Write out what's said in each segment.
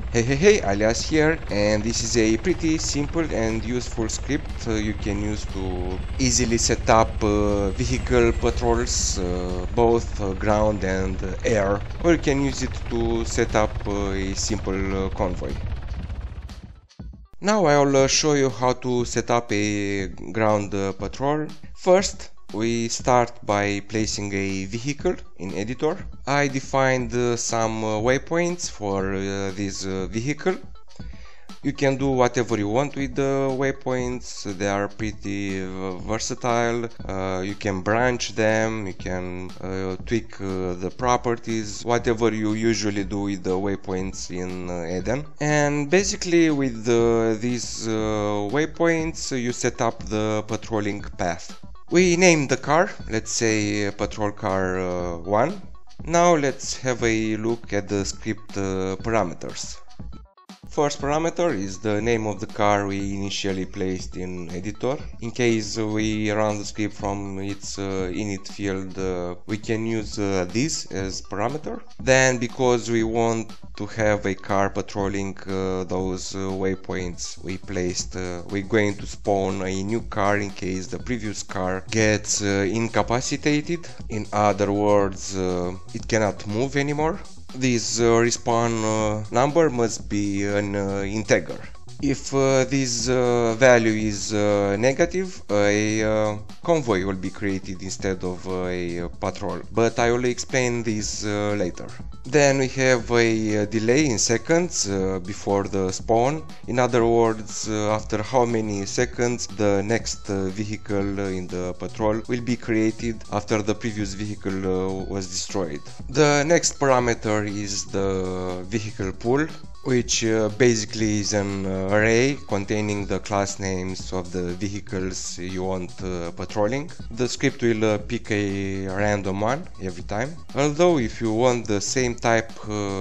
Hey, Alias here, and this is a pretty simple and useful script you can use to easily set up vehicle patrols, both ground and air, or you can use it to set up a simple convoy. Now I'll show you how to set up a ground patrol. First, we start by placing a vehicle in editor. I defined some waypoints for this vehicle. You can do whatever you want with the waypoints, they are pretty versatile. You can branch them, you can tweak the properties, whatever you usually do with the waypoints in Eden. And basically with these waypoints you set up the patrolling path. We name the car, let's say patrol car 1. Now let's have a look at the script parameters. First parameter is the name of the car we initially placed in editor. In case we run the script from its init field, we can use this as parameter. Then, because we want to have a car patrolling those waypoints we placed, we're going to spawn a new car in case the previous car gets incapacitated. In other words, it cannot move anymore. This respawn number must be an integer. If this value is negative, a convoy will be created instead of a patrol, but I will explain this later. Then we have a delay in seconds before the spawn. In other words, after how many seconds the next vehicle in the patrol will be created after the previous vehicle was destroyed. The next parameter is the vehicle pool, which basically is an array containing the class names of the vehicles you want patrolling. The script will pick a random one every time, although if you want the same type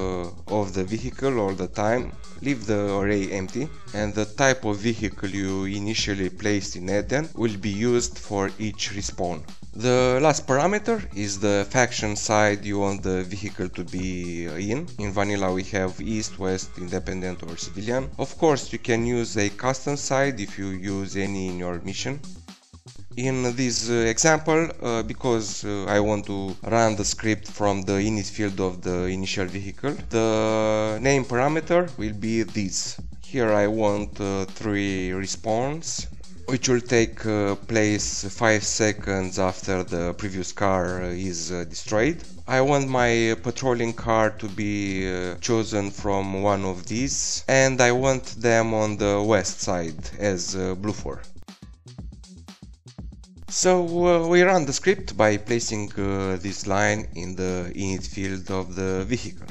of the vehicle all the time, leave the array empty, and the type of vehicle you initially placed in Eden will be used for each respawn. The last parameter is the faction side you want the vehicle to be in. In vanilla we have east, west, independent or civilian. Of course you can use a custom side if you use any in your mission. In this example, because I want to run the script from the init field of the initial vehicle, the name parameter will be this. Here I want 3 respawns, which will take place 5 seconds after the previous car is destroyed. I want my patrolling car to be chosen from one of these, and I want them on the west side as blue 4. So we run the script by placing this line in the init field of the vehicle.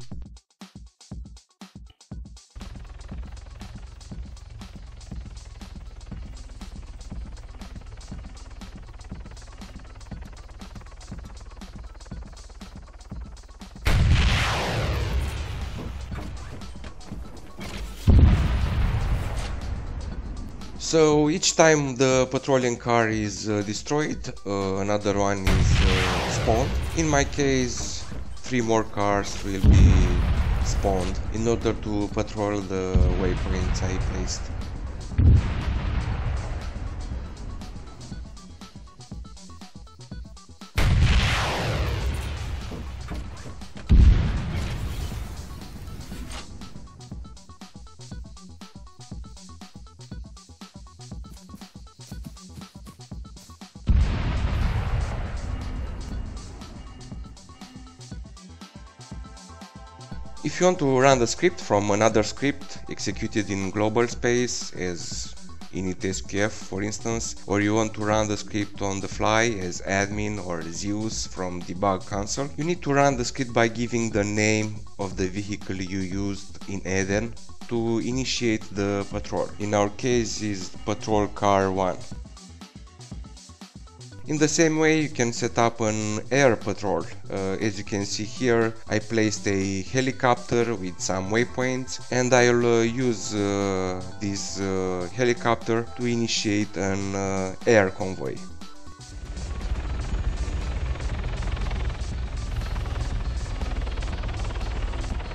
So each time the patrolling car is destroyed, another one is spawned. In my case, 3 more cars will be spawned in order to patrol the waypoints I placed. If you want to run the script from another script executed in global space as init-sqf for instance, or you want to run the script on the fly as admin or Zeus from debug console, you need to run the script by giving the name of the vehicle you used in Eden to initiate the patrol. In our case is patrol car 1. In the same way you can set up an air patrol. As you can see here, I placed a helicopter with some waypoints, and I'll use this helicopter to initiate an air convoy.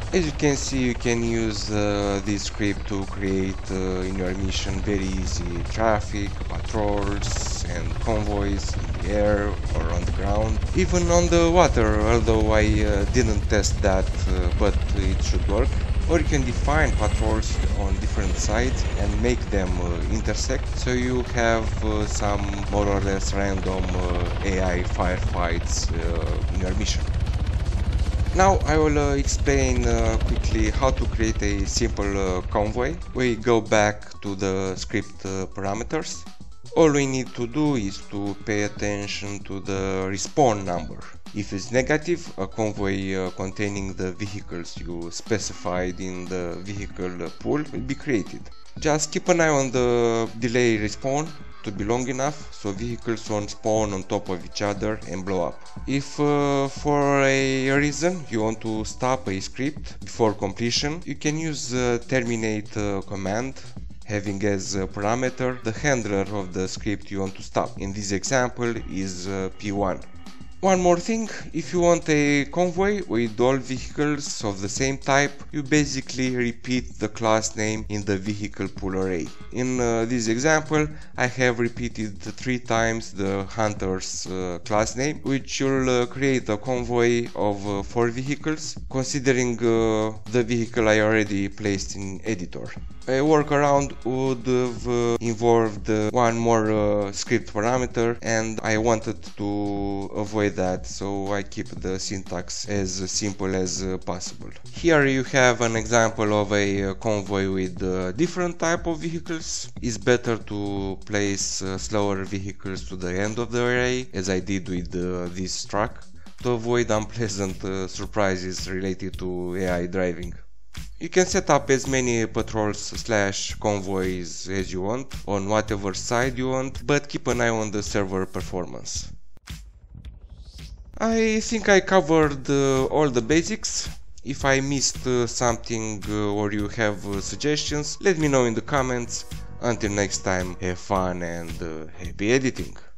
As you can see, you can use this script to create in your mission very easy traffic, patrols and convoys in the air or on the ground, even on the water, although I didn't test that, but it should work. Or you can define patrols on different sides and make them intersect, so you have some more or less random AI firefights in your mission. Now I will explain quickly how to create a simple convoy. We go back to the script parameters. All we need to do is to pay attention to the respawn number. If it's negative, a convoy containing the vehicles you specified in the vehicle pool will be created. Just keep an eye on the delay respawn to be long enough so vehicles won't spawn on top of each other and blow up. If for a reason you want to stop a script before completion, you can use terminate command, having as a parameter the handler of the script you want to stop. In this example is P1. One more thing, if you want a convoy with all vehicles of the same type, you basically repeat the class name in the vehicle pool array. In this example, I have repeated 3 times the hunter's class name, which will create a convoy of 4 vehicles, considering the vehicle I already placed in editor. A workaround would have involved one more script parameter, and I wanted to avoid that, so I keep the syntax as simple as possible. Here you have an example of a convoy with different type of vehicles. It's better to place slower vehicles to the end of the array, as I did with this truck, to avoid unpleasant surprises related to AI driving. You can set up as many patrols/convoys as you want, on whatever side you want, but keep an eye on the server performance. I think I covered all the basics. If I missed something or you have suggestions, let me know in the comments. Until next time, have fun and happy editing!